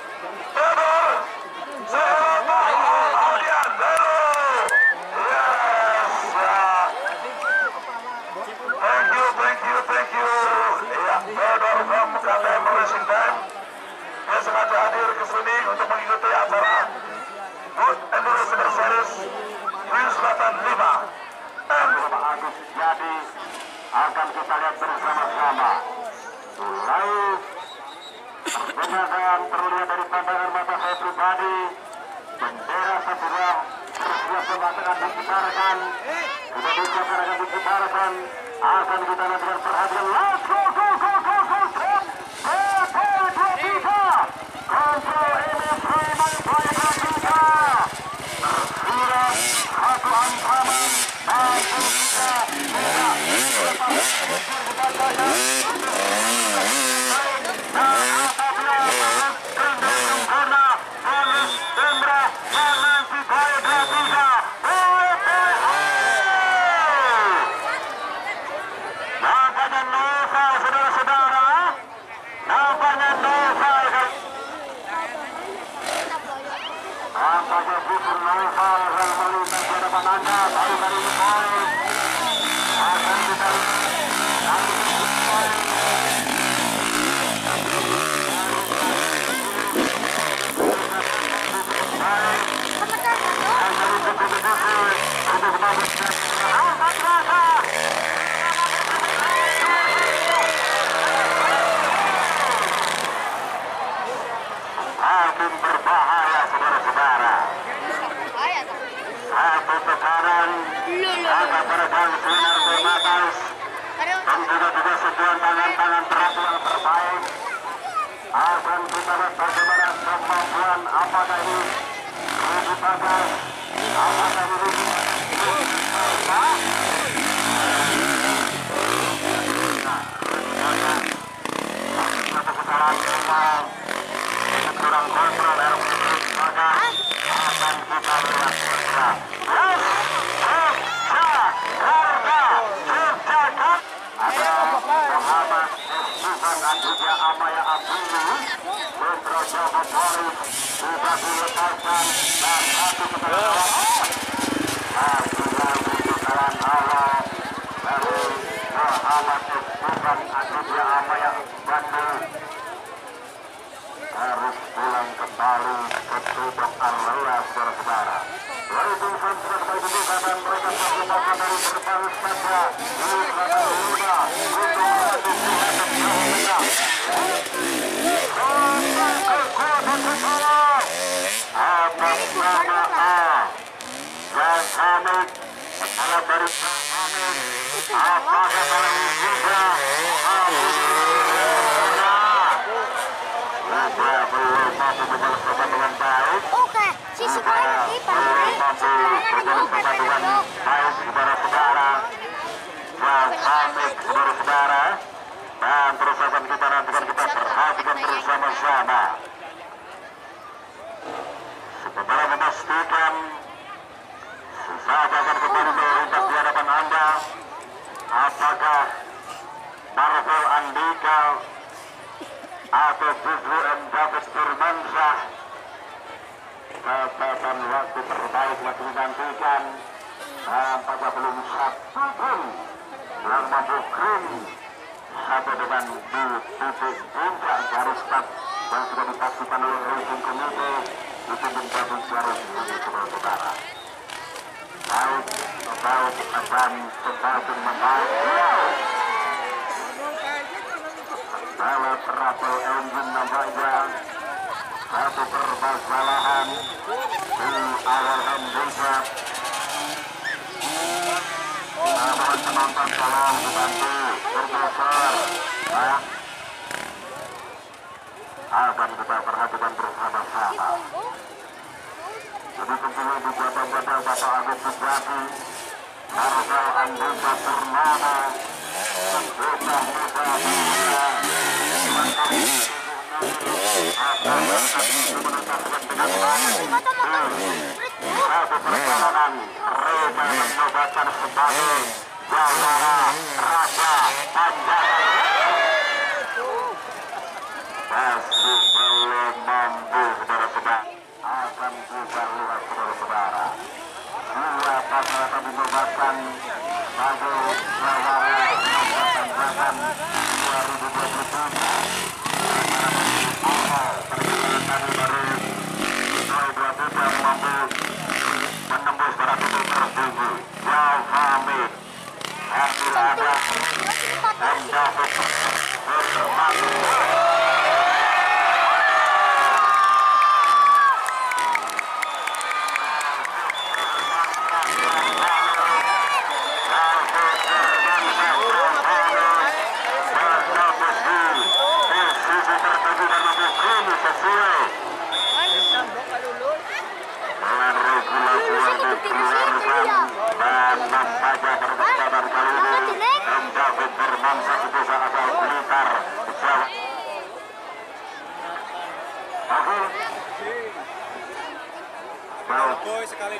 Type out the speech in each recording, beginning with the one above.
Betul. Satu. Kemudian baru. Yes. Thank you. Ya, Theodore from KTM Racing Team. Dia sengaja hadir ke sini untuk mengikuti acara World Endurance Series Queen Selatan 5. Dan Bapak Agus Jadi akan kita lihat bersama-sama. Mulai perjalanan terlihat dari pandangan mata saya pribadi. Bendera Sapura bersiap akan dikibarkan. Sudah disiapkan akan dikibarkan. Akan kita nantikan perhatian. Let's go. Kontrol MSV Manfred Ratika. Tersirat satu ancaman. Makin berbahaya saudara-saudara. Satu tekanan agak beredar sinar bermatas dan juga sebuah tangan-tangan terakhir yang terbaik. Akan kita lihat bagaimana kemampuan apakah ini Rudy Bagas, apakah ini satu putaran final kurang kontrol Rudy Bagas akan kita lihat segera. Ada Muhammad Estifan dan juga Amaya Abdullu. Metro Java Boris sudah dilepaskan dan satu putaran putaran awal dari Muhammad Estifan dan juga Amaya Abdullu harus pulang kembali ke Tudok Arlea saudara-saudara. Dari tim sudah kembali dibuka dan mereka terlupakan dari berbagai saja. Ini kata Luna untuk melatih kita kekuatan bersama atas nama A dan Hamid kepala dari Hamid apakah kali ini juga belum mampu berjalan dengan baik. Oke, sisi kanan nih Pak. Dengan baik saudara-saudara dan Hamid saudara-saudara, dan terus akan kita nantikan, kita perhatikan bersama-sama sebenarnya memastikan sesaat akan kembali melintas di hadapan Anda. Apakah Marvel Andika atau justru M. David Firmansyah catatan waktu terbaik yang digantikan, dan pada belum satu pun yang mampu krim sampai dengan di titik puncak garis start yang sudah dipastikan oleh Racing Committee itu menjadi garis untuk saudara-saudara. Baik akan semakin membaik. Kalau travel engine nampaknya satu permasalahan di awal handicap. Mohon penonton tolong dibantu bergeser. Akan kita perhatikan bersama-sama. Jadi tentunya di jadwal-jadwal Bapak Agus Sujati, Marvel Andika Purnama, Bocah Muda satu perjalanan mereka mencobakan sebagai Yamaha Raja Panjang masih belum mampu dilakukan bagi Jawara Angkatan 2023. Tadi baru dua putar mampu menembus para titik tertinggi. Hamid hasil ada dan David bermati. Sekali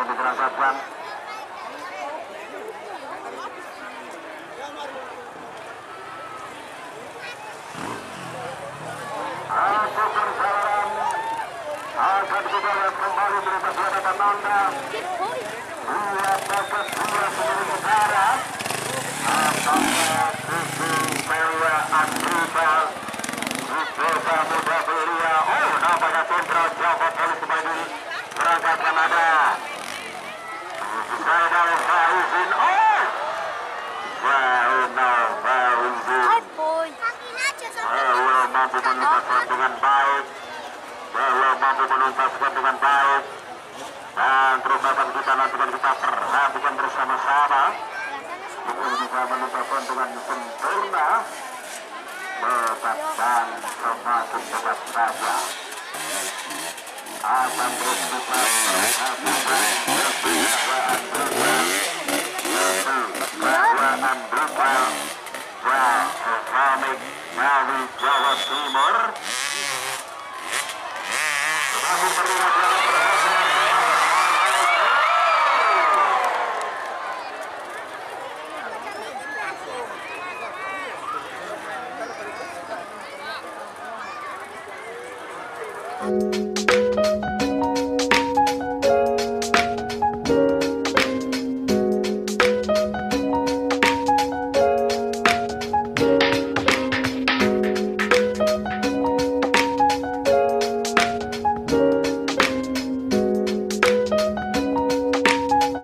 akan kita lihat kembali berita dan Anda. Dua paket dua seluruh negara. Apakah Susu Maya Andrika di Desa Muda Belia? Oh, nampaknya Sentral Jawa Polis kembali berangkat Kanada. Zainal Fauzin. Oh, Zainal Fauzin. Belum mampu menuntaskan dengan baik. Belum mampu menuntaskan dengan baik. Dan terus akan kita nantikan, kita perhatikan bersama-sama untuk bisa menuntaskan dengan sempurna. Dekat dan semakin dekat saja. Akan terus kita perhatikan kekuatan duka Islamic Ngawi Jawa Timur. Semakin terlihat Thank you.